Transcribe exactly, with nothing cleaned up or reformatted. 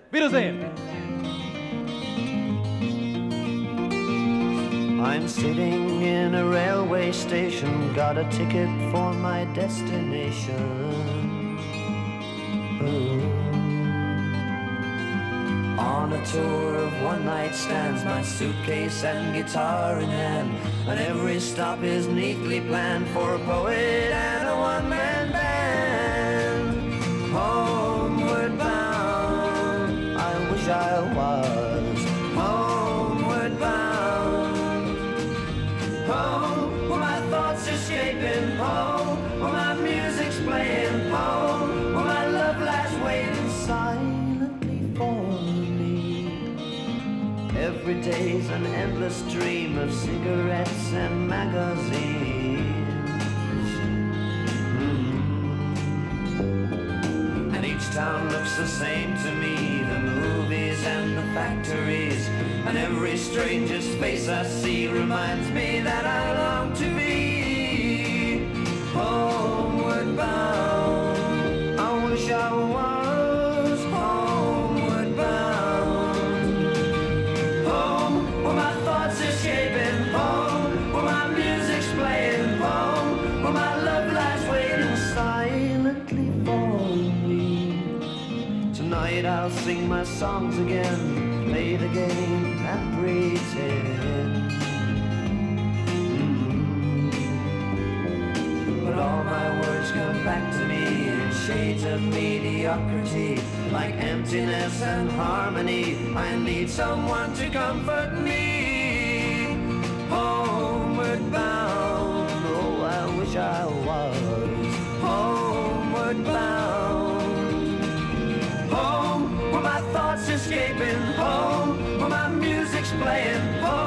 Wiedersehen. I'm sitting in a railway station, got a ticket for my destination. Ooh. On a tour of one-night stands, my suitcase and guitar in hand, and every stop is neatly planned for a poet and a one-man band. Homeward bound, I wish I was homeward bound. Home, where my thoughts escaping, home, where my music's playing, home, where my love lies waiting silently for me. Every day's an endless stream of cigarettes and magazines. Mm. And each town looks the same to me, the movies and the factories, and every stranger's face I see reminds me that I long to be homeward bound. I wish I was homeward bound. Home, where my thoughts escaping, home, where my music's playing, home, where my love lies waiting silently for me. Tonight I'll sing my songs again, play the game and pretend. Mm. But all my words come back to me in shades of mediocrity, like emptiness and harmony. I need someone to comfort me. Homeward bound, oh, I wish I was homeward bound. Home, where my thoughts escaping, home, where my music's playing, home.